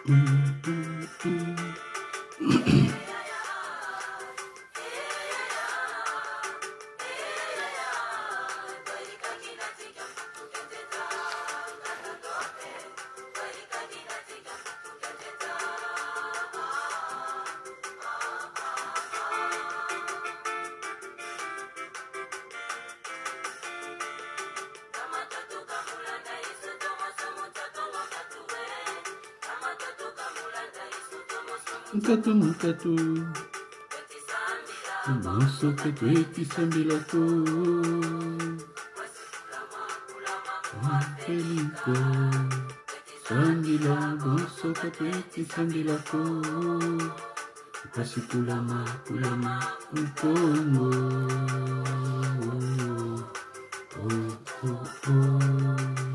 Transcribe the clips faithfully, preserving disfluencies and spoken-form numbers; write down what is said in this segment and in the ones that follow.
Mukatu mukatu Bonso ketu eti sambilako Angeliko Sambila bonso ketu eti sambilako Kasi kulama kulama Ukongo Oh oh oh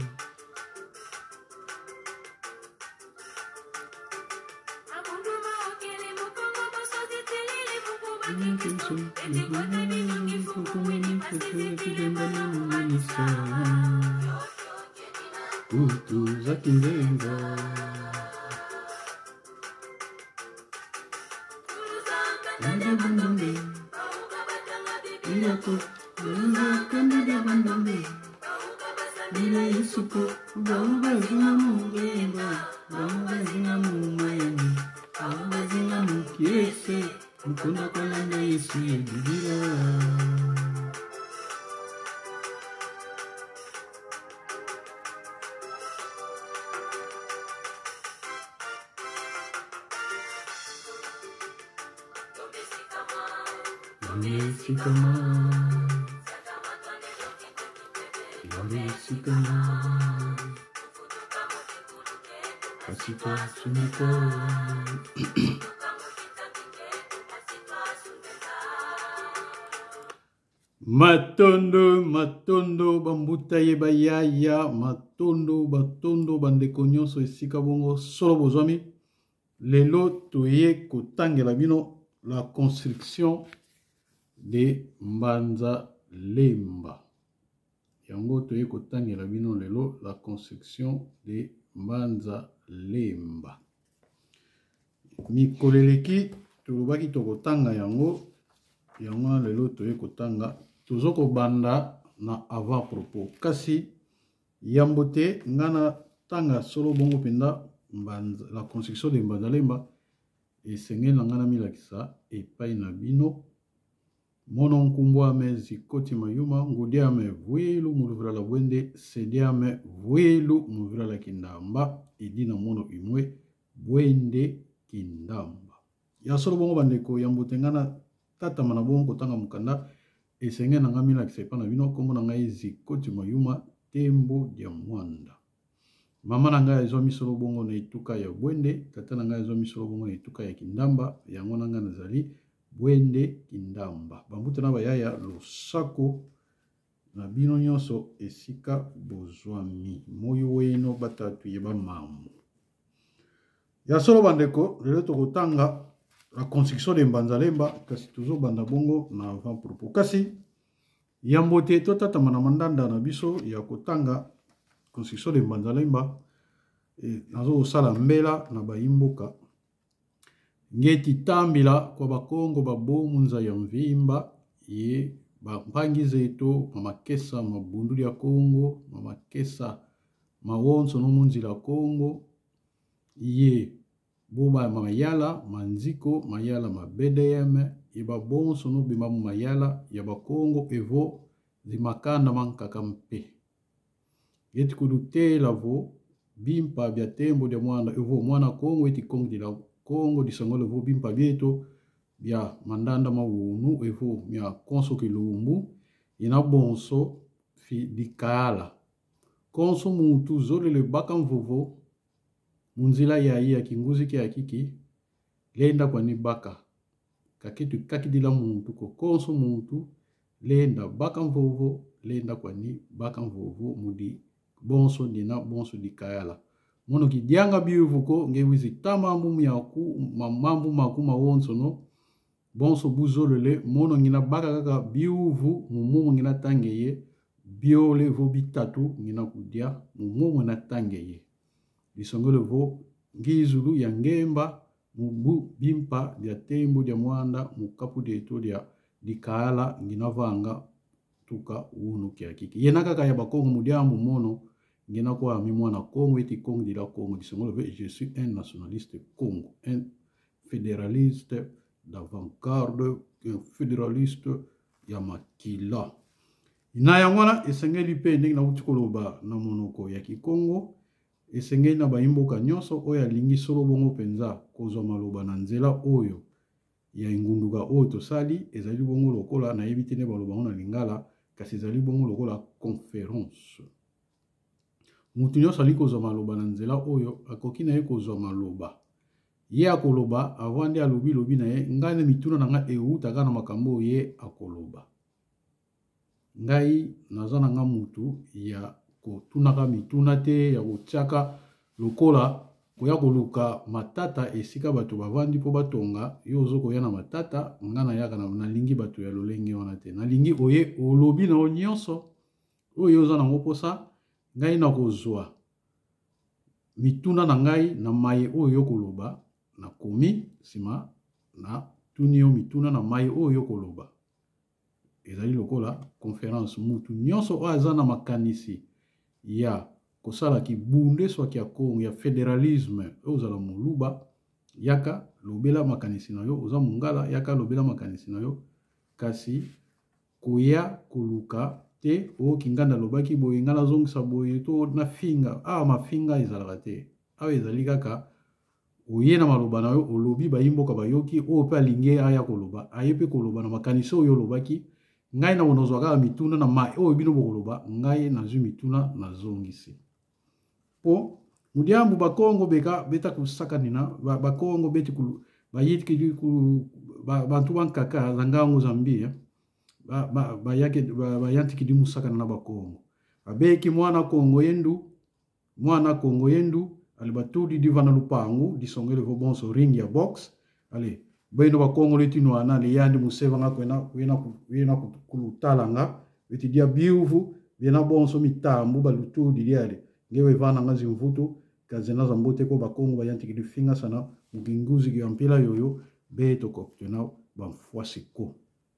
Tutu zakindenga Anda bandambe Ila ko Ila kandida bandambe Ila isuko Bauba zina mungemba Bauba zina mumayani Bauba zina mukiese Mukunda kalanda yesu yedibira Sikama, sikama, kasika sumiko. Matondo, matondo, bambuta yebayaya, matondo, batondo, bandeko nyonso esika bongo solo bozwami. Lelo toye kotangela bino la construction de Mbanza Lemba. Yango toye kotangela bino lelo la construction de Mbanza Lemba. Mikoleleki tulubaki tokotanga yango. Yango lelo toye kotanga. Tozoko banda na avant propos. Kasi yambote ngana tanga solo bongo penda Mbanza, la construction de Mbanza Lemba. E sengela ngana milakisa e pai na bino. Mono nkumbwa me zikoti mayuma, ngudia me vuelu muluvira la wende, sedia me vuelu muluvira la kindamba, idina mono imwe, wende kindamba. Ya solo bongo bandeko, yambutengana tata manabongo kotanga mukanda, esenge na ngamila kisepa na bino, kombo na ngai zikoti mayuma, tembo dia mwanda. Mama na ngai ezo misolo bongo na ituka ya wende, tata na ngai ezo misolo bongo na ituka ya kindamba, yango na ngai nazali, Wende kindamba. Bambuta na bayaya losako na bino nyonso esika bozwami. Moyo weno batatu yeba mamu. Ya solo bandeko, lelo tokotanga la construction de Mbanza Lemba kasi tuzo banda bongo na avant propos. Kasi yambote to tata mana mandanda na biso ya kotanga construction de Mbanza Lemba e nazo sala mbela na bayimboka. Ngeti tambila kwa bakongo babomu nza ya mvimba ye bampangi zeto mamakesa mabunduli ya Kongo mamakesa mawonso no munzi la Kongo ye boba mayala manziko mayala ma B D M ye babonso no bima mayala ya bakongo evo zimakanda mankaka mpe yeti kudute lavo bimpa bya tembo de mwana evo mwana Kongo eti Kongo di la Kongo di sangole vo bimpa bieto bia mandanda mawunu evo mia konso kilumbu ina bonso fi dikala konso muntu zole le baka mvovo munzila ya ya kinguzi ke akiki lenda kwa ni baka kakitu kakidila muntu ko konso muntu lenda baka mvovo lenda kwa ni baka mvovo mudi bonso dina bonso dikala mono ki dianga biuvuko nge wizi tamambu miyaku mamambu makuma wonso no bonso buzolele mono ngina baka kaka biuvu mumu ngina tangeye biole vo bitatu ngina kudia mumu ngina tangeye disongole vo ngizulu ya ngemba mubu bimpa dia tembo dia mwanda mukapu deto dia dikala nginavanga tuka unu kia kiki yena kaka ya bakongo mudiambu mono ngina kwa mi mwana Congo eti Congo dila Congo disongolo ve je suis un nationaliste Congo, un fédéraliste d'avant-garde, un fédéraliste ya makila ina yangwana esengeli pe ndenge na utikoloba na monoko ya Kikongo esengeli na baimboka nyonso oyo alingi solo bongo penza kozwa maloba na nzela oyo ya ngunduka oyo tosali ezali bongo lokola na yebi te ne baloba ngo na lingala kasi ezali bongo lokola conférence mutu nyonso ali kozwa maloba na nzela oyo akoki na ye kozwa maloba ye akoloba avant nde alobi lobi na ye ngai na mituna na nga eutaka na makambo ye akoloba ngai naza na nga mutu ya kotunaka mituna te ya kotiaka lokola koya koluka matata esika bato bavandi mpo batonga yo ozokoya na matata nga nayaka nalingi bato ya lolenge wana te nalingi oye olobi na yo nyonso oyo oza nango mposa ngai na kozwa mituna na ngai na maye oyo koloba na komi sima na tuni yo mituna na maye oyo koloba ezali lokola conférence mutu nyonso oyo aza na makanisi ya kosala kibunde swaki ya Kongo ya fédéralisme oyo ozala moluba yaka lobela makanisi na yo oza mongala yaka lobela makanisi na yo kasi koya koluka te o kinganda lobaki boye ngala zongisa boye to na finga ah mafinga ezalaka te awa ezali kaka oye na maloba na yo olobi bayimboka bayoki oyo pe alingi aya koloba aye pe koloba na makanisi oyo olobaki ngai na bonozwa kaka mituna na mai oyo bino bokoloba ngai nazwi mituna nazongisi po mudiambu bakongo beka beta kusakanina bakongo beti ku bayitiki ku bantu bankaka zangango Zambia ba ba bayake bayantiki di musakana na bakongo abeki mwana Kongo yendu mwana Kongo yendu alibatudi divana lupangu disongele vo bonso ring ya box ale beno bakongo letino ana le yandi museva nga kwena kwena kwena kulutalanga beti dia biuvu bena bonso mitambu balutudi diale ngewe vana ngazi mvuto kazena za mbote ko bakongo bayantiki di finga sana muginguzi ki ampila yoyo beto koktena bamfuasiko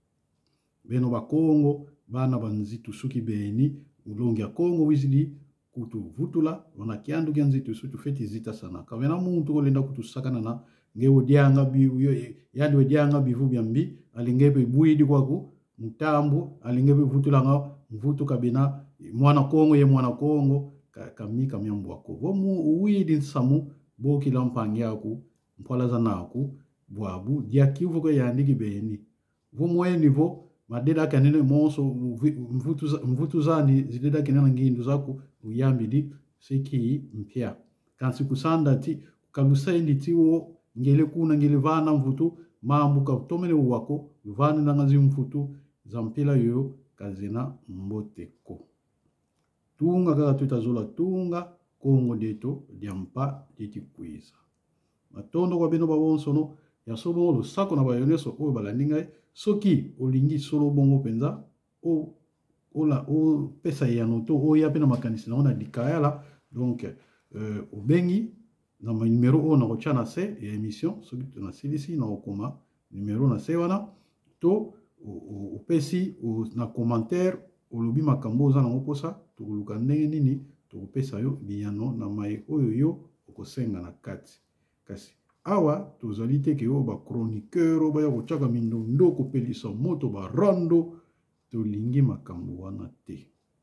beno bakongo bana banzitu suki beni ulongi ya Kongo wizidi kutu vutula wana kiandu kya nzitu sutu feti zita sana kamena muntu kolenda kutusakana na ngewo dianga bi yandi we dianga bivu byambi alingebe buidi kwaku mutambu alingebe vutula nga mvuto kabina mwana Kongo ye mwana Kongo kami kamyambu wako vomu uwidi nsamu boki lampangi yaku mpwala za naku bwabu dia kivu ko yandiki beni vomu we nivo madeda kanene monso mvutu mvutu zani zideda kanene ngindu zaku uyambidi siki mpya kansi kusanda ti kalusaindi tiwo ngele kuna ngele vana mvutu mambu katomele wako vana na ngazi mvutu za mpila yo kazina mboteko tunga kaka tutazola tunga Kongo deto diampa diti kwiza matondo kwa beno babonsono ya sobo lo sako na bayoneso oyo balandinga soki olingi solo bongo penza o ola o pesa ya noto o ya pena makanisi na ona dikayala donc euh obengi na ma numéro o na kocha na se ya émission soki tuna silisi na okoma numéro na se wana to o pesi o na commentaire o lobi makambo za na ngoposa to luka ndenge nini to pesa yo biyano na mai oyo yo okosenga na kati kasi awa tozali te ke yo ba chroniqueur ba ya kochaka mindo ndoko pelisa moto ba rando tolingi makambo wana te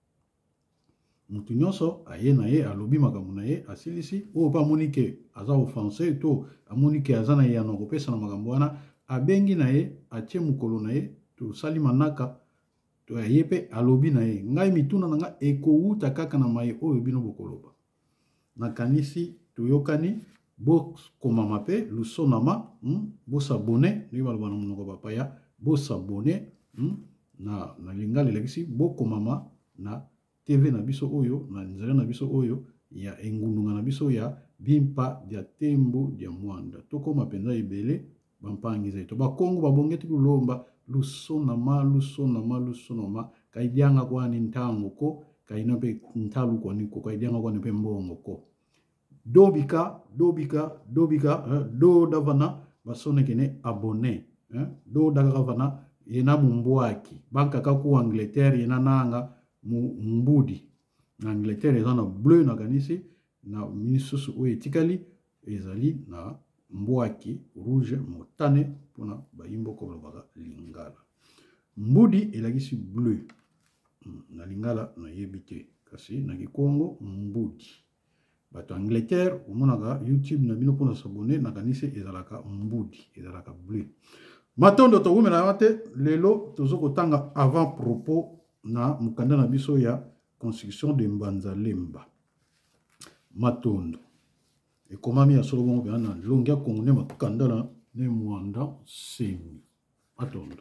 mutu nyonso aye na ye alobi makambo na ye asilisi oyo pa amoni ke aza offensé to amoni ke aza na ye na kopesa na makambo wana abengi na ye atie mokolo na ye tosali manaka to aye pe alobi na ye ngai mituna na nga ekouta kaka na mai oyo bino bokoloba nakanisi toyokani bo komama pe lusonama hmm? Bo s'abonner ni balba na monoko bapaya bo s'abonner hmm? na na lingala lekisi bo komama na T V na biso oyo na nzela na biso oyo ya engundunga na biso ya bimpa dia tembo dia mwanda tokoma penza ebele bampangiza to bakongo babongeti kulomba lusonama lusonama lusonama kaidianga kwa ni ntango ko kaina pe ntalu kwa niko kaidianga kwa ni pe mbongo ko Dobika, Dobika, Dobika, hein, Do Davana, basone kene abonné. Hein, Do Davana, yena mumbuaki. Banka kaku Angleterre, yena nanga mbudi. Na Angleterre, yena bleu na ganisi, na minisus ou etikali, ezali na mbuaki, rouge, motane, pona bayimbo kolobaga lingala. Mbudi elagisi bleu. Na lingala na yebite. Kasi na Congo mbudi. Bato Angleterre, umonaka YouTube na bino pona s'abonner na kanisi ezalaka mbudi, ezalaka bleu. Matondo to wumela mate lelo tozoko tanga avant propos na mukanda na biso ya construction de Mbanza-Lemba. Matondo. Et comment mi asolo bongo bana longia kongone makanda na ne mwanda semi. Matondo.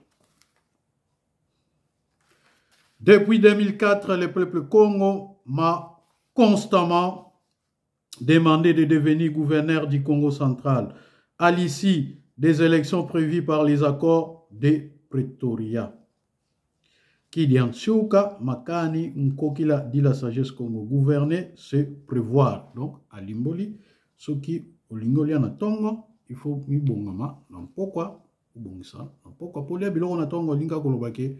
Depuis deux mille quatre, le peuple Congo m'a constamment demandé de devenir gouverneur du Congo central à l'issue des élections prévues par les accords de Pretoria. Qui dit Antiouka, Makani, Nkokila, dit la sagesse Congo. Gouverner, c'est prévoir. Donc, à Limboli, ce qui, au Lingoli, en Tongo, il faut mi bongama. Non, pourquoi? Bongisa. Non, pourquoi? Pour les bilons, on a Tongo, Linga Kolobake.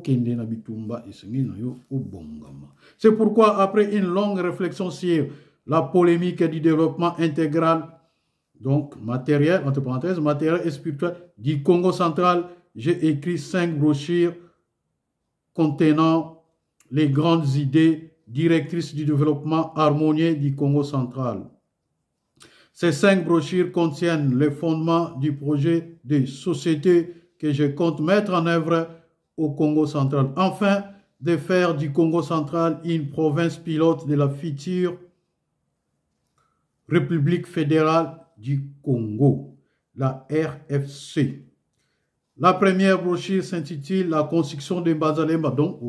C'est pourquoi, après une longue réflexion sur la polémique du développement intégral, donc matériel, entre parenthèses, matériel et spirituel du Congo central, j'ai écrit cinq brochures contenant les grandes idées directrices du développement harmonieux du Congo central. Ces cinq brochures contiennent les fondements du projet de société que je compte mettre en œuvre au Congo central. Enfin, de faire du Congo central une province pilote de la future République fédérale du Congo, la R F C. La première brochure s'intitule La construction de Mbanza-Lemba, donc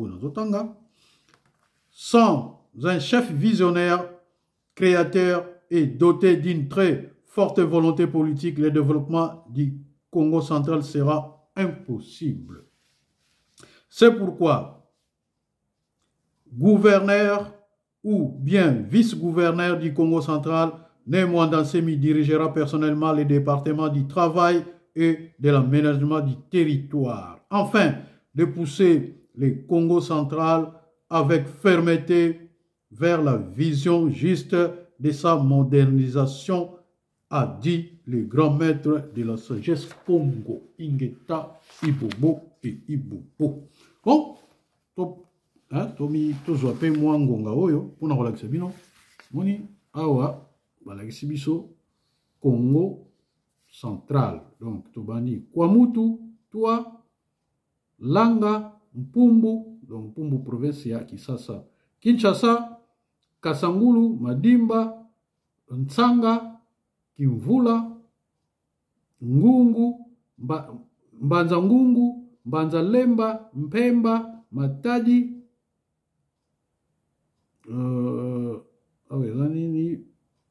sans un chef visionnaire, créateur et doté d'une très forte volonté politique, le développement du Congo central sera impossible. C'est pourquoi, gouverneur ou bien vice-gouverneur du Congo central, Némoin Dansemi dirigera personnellement les départements du travail et de l'aménagement du territoire. Enfin, de pousser le Congo central avec fermeté vers la vision juste de sa modernisation, a dit le grand maître de la sagesse Congo, Ingeta Ibobo et Ibobo. Bon, to, hein, tomi tozwa pe mwangonga oyo pona kolakisa bino moni awa balakisi biso Congo central. Donc tobani Kwamutu, Toi, Langa, Mpumbu, donc Mpumbu province ya Kisasa, Kinshasa, Kasangulu, Madimba, Ntsanga, Kimvula, Ngungu, Mba, Mbanza Ngungu, Mbanza-Lemba, Mpemba, Matadi, euh, ah oui, là, ni, ni,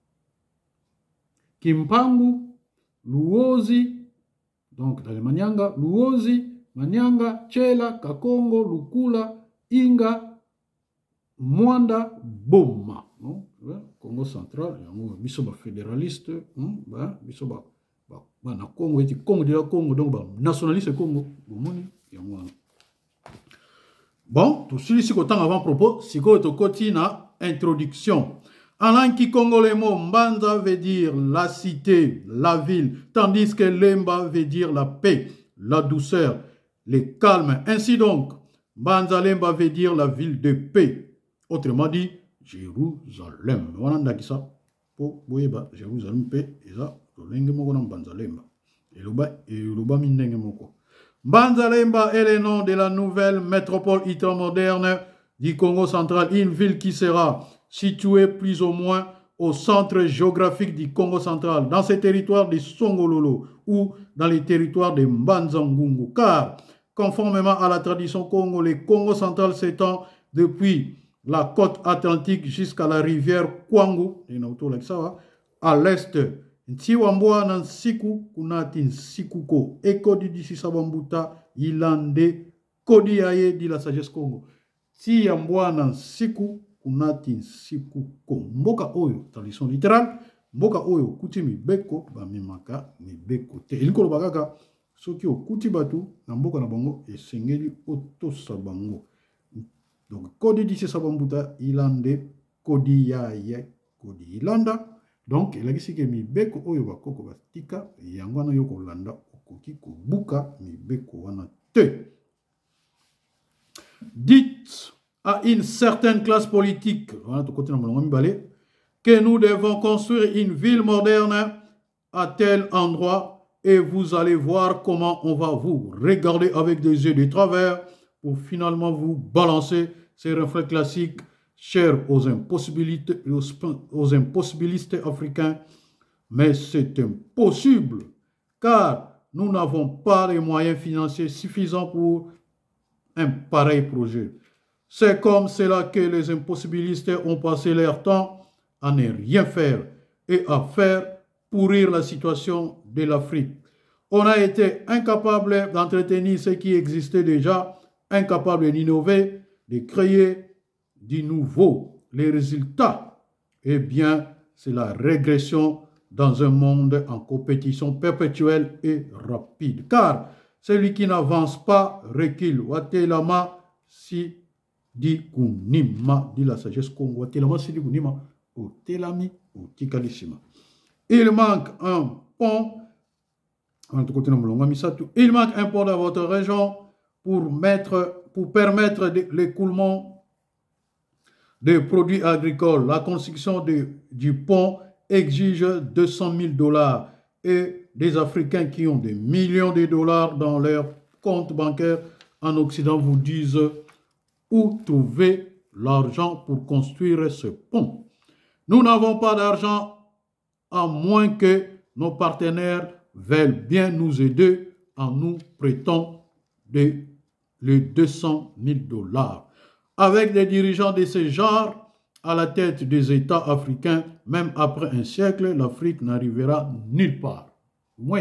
Kimpangu, Luozi, donc dans les Manyanga, Luozi, Manyanga, Chela, Kakongo, Lukula, Inga, Mwanda, Boma. Non? Congo central, biso ba fédéraliste, ba biso ba ba na Congo eti Congo de la Congo, donc ba nationaliste Congo, bomoni yango. Bon, tout celui-ci qu'autant avant propos, si ko to kotina introduction. En langue kikongo, le mot Mbanza veut dire la cité, la ville, tandis que Lemba veut dire la paix, la douceur, le calme. Ainsi donc, Mbanza-Lemba veut dire la ville de paix. Autrement dit, Jérusalem. Voilà ça. Pour Boyeba, Jérusalem paix, et ça, le mot Mbanza-Lemba. Et le bas, et le bas, Mbanza-Lemba est le nom de la nouvelle métropole ultramoderne du Congo central, une ville qui sera située plus ou moins au centre géographique du Congo central, dans ces territoires de Songololo ou dans les territoires de Mbanza-Ngungu. Car, conformément à la tradition Congo, le Congo central s'étend depuis la côte atlantique jusqu'à la rivière Kwangu, à l'est. Ntiwambwa Nansiku, Kunati Nsikuko, Eko di disi Sabambuta, Ilande, Kodi Aye di la sagesse Congo. Tiwambwa Nansiku, kunati sikuko. Mboka oyo, tradition littérale, mboka oyo kuti mibeko, ba mimaka mibeko te. Elikolo bakaka, soki okuti batu, na mboka na bango, esengeli otosa bango. Donc, kodi disi sabambuta ilande, kodi ya ye, kodi ilanda. Donc, elakisi ke mibeko oyo bakoko batika, yango wana yoko landa, okoki kobuka mibeko wana te. Dites à une certaine classe politique que nous devons construire une ville moderne à tel endroit et vous allez voir comment on va vous regarder avec des yeux de travers pour finalement vous balancer ces reflets classiques chers aux impossibilités, aux impossibilistes africains. Mais c'est impossible car nous n'avons pas les moyens financiers suffisants pour un pareil projet. C'est comme cela que les impossibilistes ont passé leur temps à ne rien faire et à faire pourrir la situation de l'Afrique. On a été incapable d'entretenir ce qui existait déjà, incapable d'innover, de créer du nouveau. Les résultats, eh bien, c'est la régression dans un monde en compétition perpétuelle et rapide. Car celui qui n'avance pas recule. Watelama si di kunima, dit la sagesse Congo. Watelama si di kunima, o telami, o tikalissima. Il manque un pont. Il manque un pont dans votre région pour, mettre, pour permettre l'écoulement des produits agricoles. La construction de, du pont exige deux cent mille dollars et des Africains qui ont des millions de dollars dans leur compte bancaire en Occident vous disent où trouver l'argent pour construire ce pont. Nous n'avons pas d'argent à moins que nos partenaires veulent bien nous aider en nous prêtant de, les deux cent mille dollars. Avec des dirigeants de ce genre à la tête des États africains, même après un siècle, l'Afrique n'arrivera nulle part. Oui.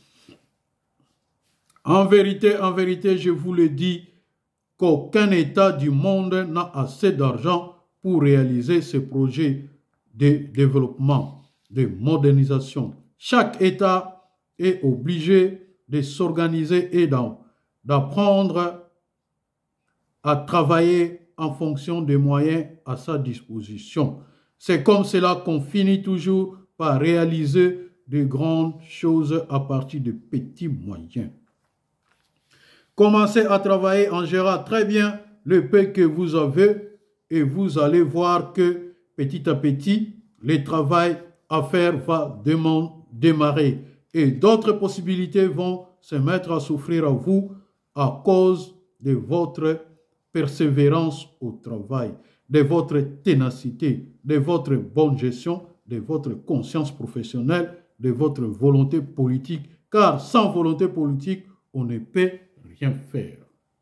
En vérité, en vérité, je vous le dis, qu'aucun État du monde n'a assez d'argent pour réaliser ces projets de développement, de modernisation. Chaque État est obligé de s'organiser et d'apprendre à travailler en fonction des moyens à sa disposition. C'est comme cela qu'on finit toujours par réaliser de grandes choses à partir de petits moyens. Commencez à travailler en gérant très bien le peu que vous avez et vous allez voir que petit à petit, le travail à faire va démarrer et d'autres possibilités vont se mettre à s'offrir à vous à cause de votre persévérance au travail, de votre ténacité, de votre bonne gestion, de votre conscience professionnelle, de votre volonté politique, car sans volonté politique, on ne peut rien faire.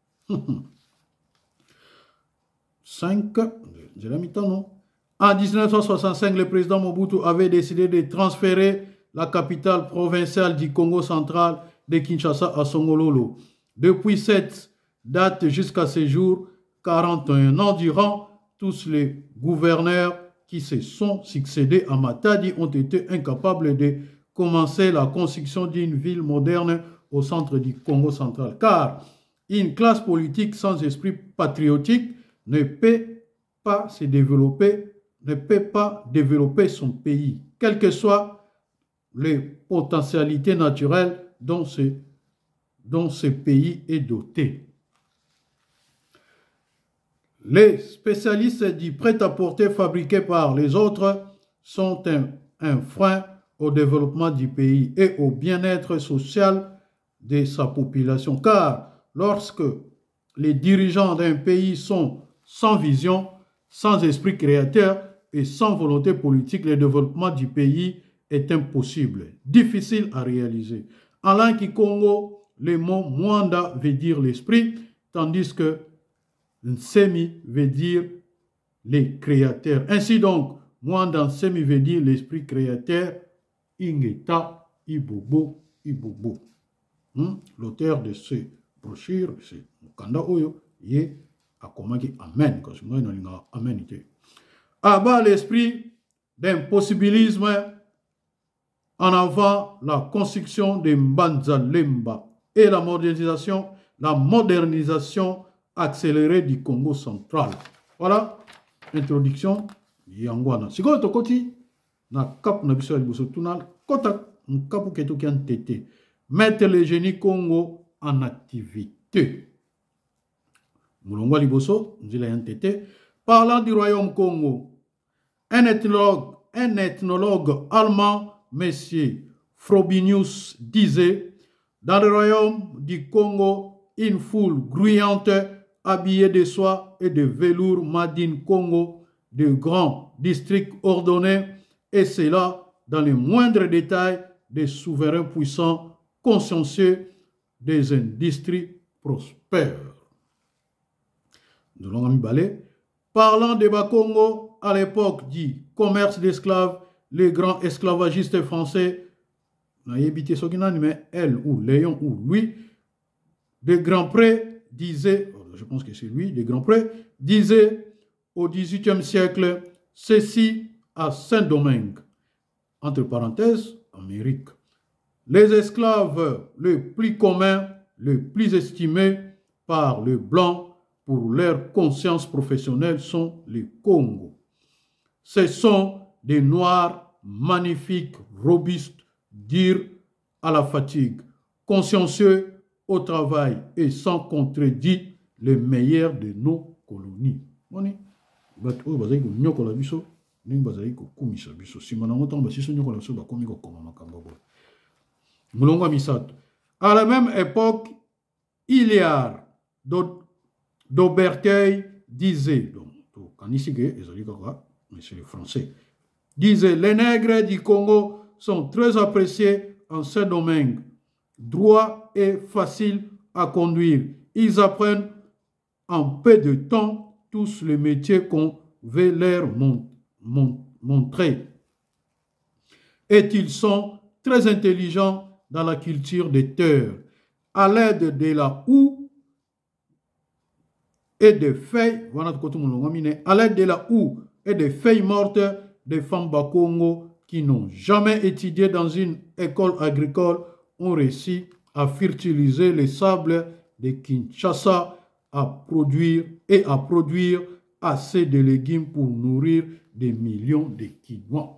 cinq, j'ai la mi-temps, non? En mille neuf cent soixante-cinq, le président Mobutu avait décidé de transférer la capitale provinciale du Congo central de Kinshasa à Songololo. Depuis cette date jusqu'à ce jour, quarante et un ans durant, tous les gouverneurs qui se sont succédés à Matadi ont été incapables de commencer la construction d'une ville moderne au centre du Congo central. Car une classe politique sans esprit patriotique ne peut pas se développer, ne peut pas développer son pays, quelles que soient les potentialités naturelles dont ce, dont ce pays est doté. Les spécialistes du prêt-à-porter fabriqué par les autres sont un, un frein au développement du pays et au bien-être social de sa population. Car lorsque les dirigeants d'un pays sont sans vision, sans esprit créateur et sans volonté politique, le développement du pays est impossible, difficile à réaliser. En langue Congo, le mot Mwanda veut dire l'esprit, tandis que Nsemi veut dire les créateurs. Ainsi donc, Mwanda Nsemi veut dire l'esprit créateur, Ingeta Ibobo Ibobo. Hmm? L'auteur de ce brochure, c'est Mukanda Oyo, yé a commandé Amen, parce que moi, je n'ai pas Amen. abat l'esprit d'impossibilisme en avant la construction de Mbanza Lemba et la modernisation, la modernisation accélérée du Congo central. Voilà, introduction, Yangwana. Si vous avez na cap na biso liboso tunal kota nkapu keto ki antete mettre le génie Congo en activité. Mulongwa liboso nzila yantete parlant du royaume Congo. Un ethnologue, un ethnologue allemand, monsieur Frobenius, disait: dans le royaume du Congo, une foule grouillante habillée de soie et de velours Madine Congo, de grands districts ordonnés, et c'est là, dans les moindres détails, des souverains puissants, consciencieux, des industries prospères. Nous l'avons mis. Parlant de Bakongo, à l'époque du commerce d'esclaves, les grands esclavagistes français, elle ou Léon ou lui, de Grandpré disait, je pense que c'est lui, de Grandpré, disait au dix-huitième siècle, ceci à Saint-Domingue, entre parenthèses, Amérique. Les esclaves les plus communs, les plus estimés par le blanc pour leur conscience professionnelle sont les Congos. Ce sont des noirs magnifiques, robustes, durs à la fatigue, consciencieux au travail et sans contredit les meilleurs de nos colonies. À la même époque, Hilliard d'Auberteuil disait, donc, monsieur le français, disait: les nègres du Congo sont très appréciés en Saint-Domingue, droits et faciles à conduire. Ils apprennent en peu de temps tous les métiers qu'on veut leur mon, mon, montrer. Et ils sont très intelligents dans la culture des terres. À l'aide de la houe et des feuilles, à l'aide de la houe et des feuilles mortes des femmes Bakongo qui n'ont jamais étudié dans une école agricole ont réussi à fertiliser les sables de Kinshasa à produire et à produire assez de légumes pour nourrir des millions de Kinois.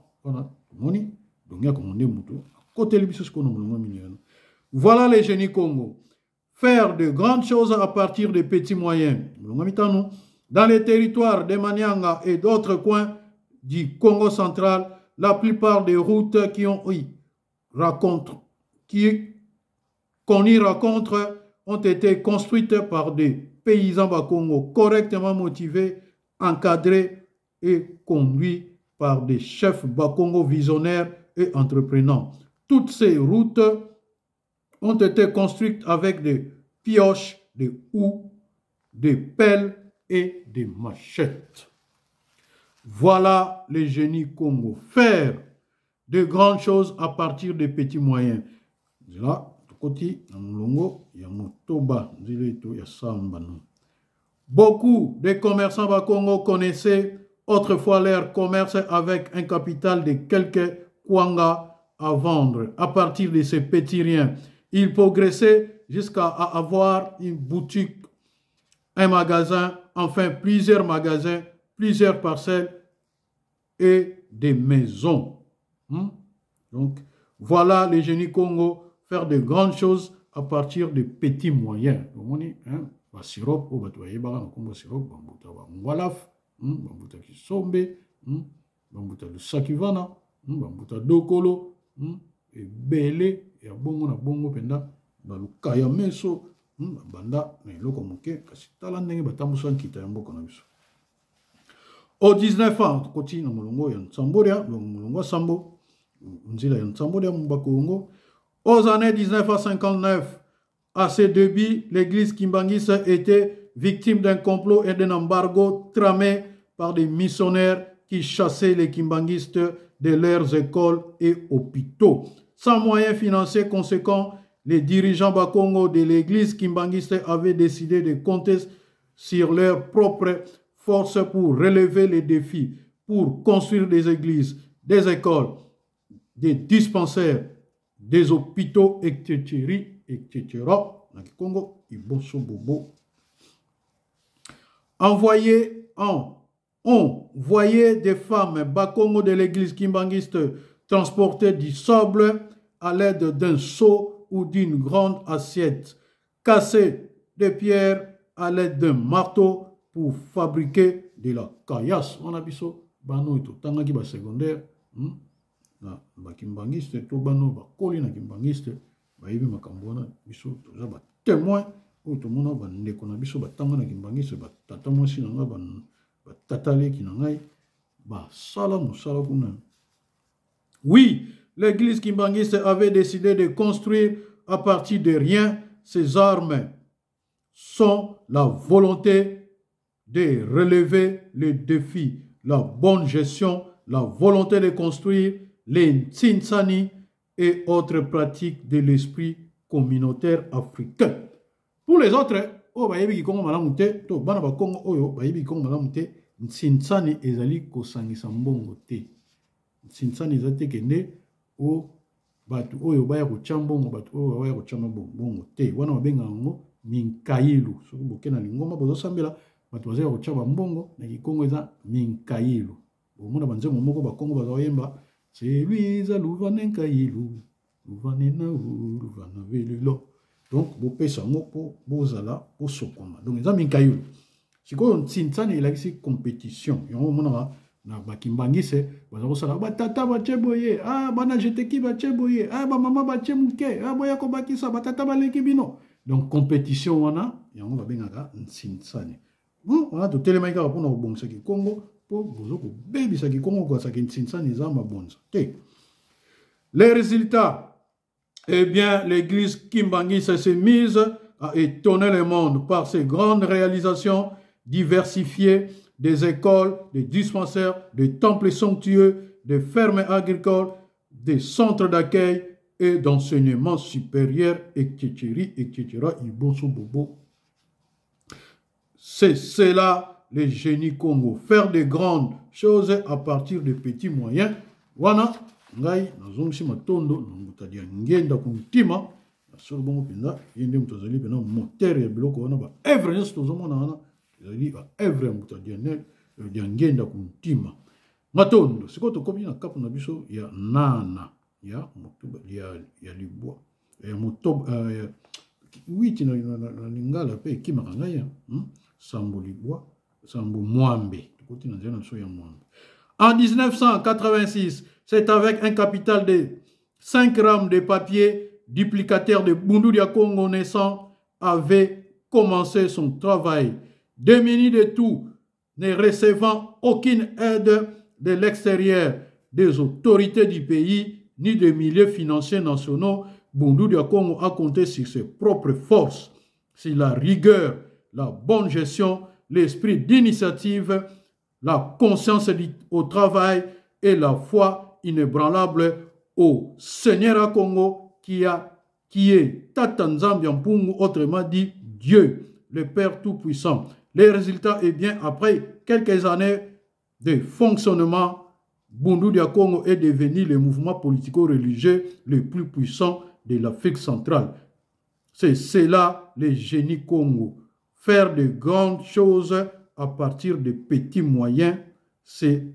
Voilà les génies Congo. Faire de grandes choses à partir des petits moyens. Dans les territoires de Manianga et d'autres coins du Congo central, la plupart des routes qui ont eu raconte, qui qu'on y rencontre ont été construites par des paysans Bakongo correctement motivés, encadrés et conduits par des chefs Bakongo visionnaires et entreprenants. Toutes ces routes ont été construites avec des pioches, des houes, des pelles et des machettes. Voilà les génies Congo. Faire de grandes choses à partir des petits moyens. Là, beaucoup de commerçants Bakongo connaissaient autrefois leur commerce avec un capital de quelques kwanga à vendre. À partir de ces petits riens, ils progressaient jusqu'à avoir une boutique, un magasin, enfin plusieurs magasins, plusieurs parcelles et des maisons. Hmm? Donc, voilà les génies Congo, faire de grandes choses à partir de petits moyens. Hein? La sirop, oh, bah, tu vois, on sirop, walaf, bambuta kisombe, bambuta lusakivana, bambuta dokolo, et belé, et bongo na bongo penda, balukaya meso, banda, na iloko moke, kasi talandenge batambusa nkita ya mboka na biso. Au dix-neuf ans, koti na mulongo ya Nsamboria, mulongo Sambo, nzila ya Nsamboria Mbakongo. Aux années mille neuf cent cinquante-neuf, à ses débuts, l'église Kimbangiste était victime d'un complot et d'un embargo tramé par des missionnaires qui chassaient les Kimbangistes de leurs écoles et hôpitaux. Sans moyens financiers conséquents, les dirigeants Bakongo de l'église Kimbangiste avaient décidé de compter sur leurs propres forces pour relever les défis. pour construire des églises, des écoles, des dispensaires, des hôpitaux, et cetera, et cetera. Congo, Iboso Bobo. Envoyer en, on voyait des femmes Bakongo de l'église kimbangiste transporter du sable à l'aide d'un seau ou d'une grande assiette, casser des pierres à l'aide d'un marteau pour fabriquer de la caillasse. On a vu ça, bano ito tangaki ba secondaire, na ba kimbangiste to bano ba koli na kimbangiste, ba yibi makambo na biso toza ba témoin o to mona ba ndeko na biso ba tanga na kimbangiste ba tata mwasi na nga ba ba tata leki na ngai ba sala musala kuna. Oui, l'église kimbangiste avait décidé de construire à partir de rien. Ces armes sont la volonté de relever les défis, la bonne gestion, la volonté de construire les Ntsinsani et autres pratiques de l'esprit communautaire africain. Pour les autres, oh ba yebi Kongo malamu te, to bana ba Kongo oyo ba yebi Kongo malamu te, Ntsinsani ezali kosangisa mbongo te. Ntsinsani ezali kende o batu oyo baya kotia mbongo, batu oyo baya kotia mbongo te. Wana babenga yango minkailu. Soki bokena lingomba bozo sambela batu bazaya kotia mbongo na Kikongo eza minkailu. Bomona banzemo moko ba Kongo bazo yemba c'est lui za luvane nkailu. Luvane na u, luvana velilo. Donc bopesa ngo po bozala po sokoma. Donc eza minkailu. Sikoyo Ntsinsani elakisi compétition. Yango mona na bakimbangise baza kosala batata batie boye, ah bana jeteki batie boye, ah ba mama batie muke, ah boya ko bakisa batata baleki bino. Donc compétition wana yango babengaka Ntsinsani. Bon, on a to telema kaka pona kobongisa ki Kongo po bozo ko bebisa ki Kongo kwa saki Ntsinsani za mabonza. Okay. Les résultats, eh bien l'église kimbangise s'est mise à étonner le monde par ses grandes réalisations diversifiées, des écoles, des dispensaires, des temples somptueux, des fermes agricoles, des centres d'accueil et d'enseignement supérieur, et cetera, et cetera. C'est cela les génies Congo, faire de grandes choses à partir de petits moyens. Wana, ngai, nazongisi matondo, namutadia ngenda kumtima, nasolo bongo penda, yende mutazali penda moteur ya biloko wana ba evre nyeso tozomona wana. Ezali ba evre mutadia ne dia ngenda kumtima. Matondo, siko tokomi na kapu na biso ya nana, ya motoba ya ya libwa. Ya motoba euh witi na na lingala pe kimaka ngai, hm? Sambo libwa, sambo mwambe. Tukoti na nzela so ya mwambe. En mille neuf cent quatre-vingt-six, c'est avec un capital de cinq rames de papier, duplicateur de Bundu dia Congo naissant, avait commencé son travail. Démuni de tout, ne recevant aucune aide de l'extérieur, des autorités du pays, ni des milieux financiers nationaux, Bundu dia Congo a compté sur ses propres forces, sur la rigueur, la bonne gestion, l'esprit d'initiative, la conscience au travail et la foi inébranlable au Seigneur à Congo qui, a, qui est Tatanzambi Mpungu, autrement dit Dieu, le Père Tout-Puissant. Les résultats, eh bien, après quelques années de fonctionnement, Bundu dia Congo est devenu le mouvement politico-religieux le plus puissant de l'Afrique centrale. C'est cela les génies Congo. Faire de grandes choses à partir de petits moyens, c'est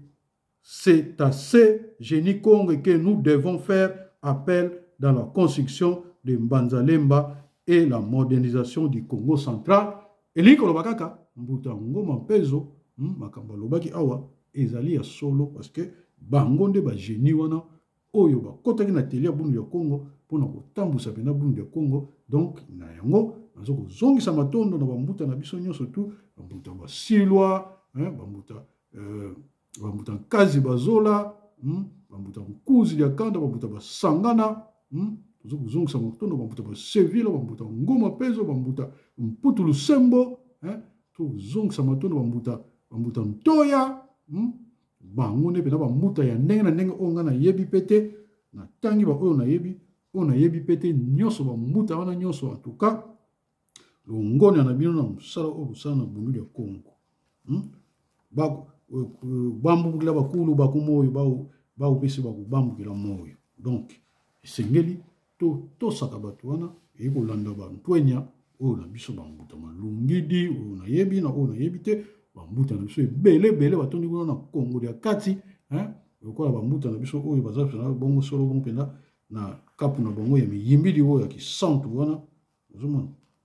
à ces génies Congo que nous devons faire appel dans la construction de Mbanzalemba et la modernisation du Congo central. Et li kolobakaka mbuta ngoma mpezo makamba lobaki awa ezali ya solo parce que bangonde ba génie wana oyo ba kotaki na télé ya Bundu ya Congo pona kotambusa pena Bundu ya Congo. Donc na yango nazo kozongisa matondo na bambuta na biso nyonso tu bambuta ba silwa hein bambuta euh bambuta kazi bazola hmm? Bambuta kuzi ya kanda bambuta ba sangana hmm? Nazo kozongisa matondo bambuta ba sevila bambuta ngoma pezo bambuta mputu lusembo hein to zongisa matondo bambuta bambuta ntoya hmm? Bango ne pena bambuta ya ndenge na ndenge onga na yebi pete na tangi ba oyo na yebi oyo na yebi pete nyonso bambuta wana nyonso en tout cas longoni na bino na musala o busana na Bundu ya Congo hmm? Ba bambu kila bakulu bakumoyo bao bao pesi baku bambu kila moyo. Donc esengeli to to sakabato wana eko landa ba ntwenya o na biso bambuta malungidi o na yebi na o na yebite bambuta na biso ebele bele batondi kuna na Kongo ya kati hein lokola bambuta na biso oyo bazafi na bongo solo bongo penda na kapu na bongo ya miyimbidi oyo ya kisantu wana ozomona.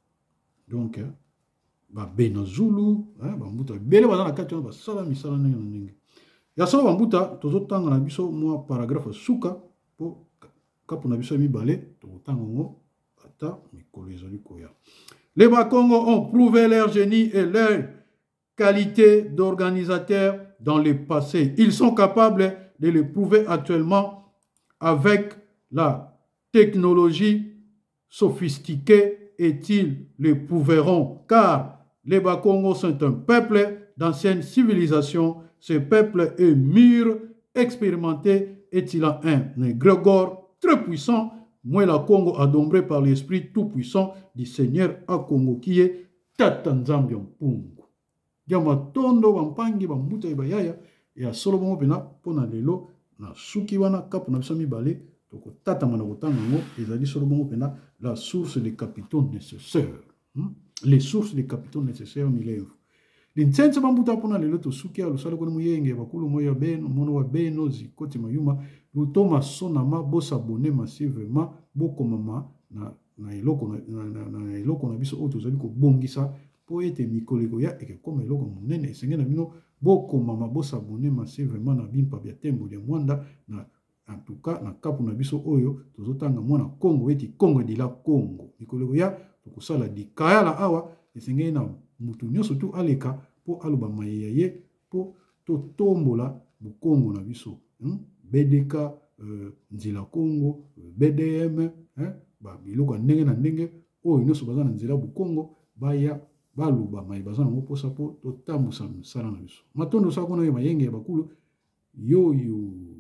Donc ba bena zulu hein bambuta bele bazana kati wana basala misala ndenge na ndenge ya solo bambuta tozotanga na biso mwa paragraphe suka po kapu na biso mibale tozotanga ngo ata mikolo ezali koya. Les Bakongo ont prouvé leur génie et leur qualité d'organisateurs dans le passé. Ils sont capables de le prouver actuellement avec la technologie sophistiquée et ils le prouveront car les Bakongo sont un peuple d'ancienne civilisation. Ce peuple est mûr, expérimenté et il a un égrégore très puissant. Moi, la Congo adombré par l'esprit tout-puissant du Seigneur à Congo qui est Tatanzambi Mpungu. Yama tondo bampangi bambuta ibayaya ya solo bongo pena pona lelo na suki wana kapu na biso mibale toko tata mana kotanga ngo ezali solo bongo pena la source des capitaux nécessaires. Hmm? Les sources des capitaux nécessaires milève. L'intense bambuta pona lelo to suki ya lusalo kono muyenge bakulu moya beno mono wa beno zikoti mayuma lutoma sonama bosa abonné massivement bokomama na na eloko na na na eloko na biso oto zali ko bongisa po ete mikoleko ya eke koma eloko monene esenge na bino bokomama bosa abonné massivement na bimpa bya tembo ya mwanda na en tout cas na kapu na biso oyo tozotanga mwana Kongo eti Kongo de la Congo mikoleko ya tokosala dikaya la awa esenge na mutu nyonso tu aleka po aloba mayeya ye po to tombola bukongo na biso hmm? B D K euh, nzela Congo B D M hein? Ba biloko ndenge na ndenge oyo nyonso baza na nzela bukongo baya baluba mayi baza na posa po to tambusa misala na biso matondo sa kona ye mayenge ya bakulu yo yo